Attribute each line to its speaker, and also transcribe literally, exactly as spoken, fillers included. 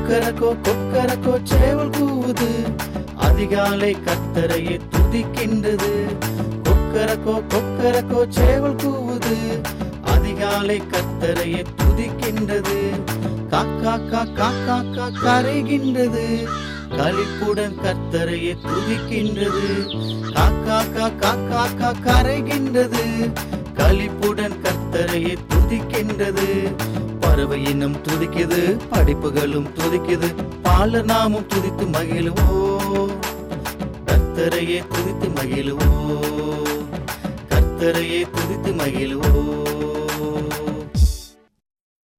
Speaker 1: கொக்கரக்கோ கொக்கரக்கோ சேவல் கூவுது, அதிகாலை கர்த்தரையே துதிக்கின்றது. கொக்கரக்கோ கொக்கரக்கோ சேவல் கூவுது, அதிகாலை கர்த்தரையே துதிக்கின்றது. காக்கா காக்கா காக்கா கரைகின்றது, களிப்புடன் கர்த்தரையே துதிக்கின்றது. காக்கா காக்கா காக்கா கரைகின்றது, களிப்புடன் கர்த்தரையே துதிக்கின்றது. பறவை இனம் துதிக்குது, படிப்புகளும் துதிக்குது, பாலர் நாமும் துதித்து மகிழுவோ, கர்த்தரையே துதித்து மகிழுவோ, கர்த்தரையே துதித்து மகிழுவோ.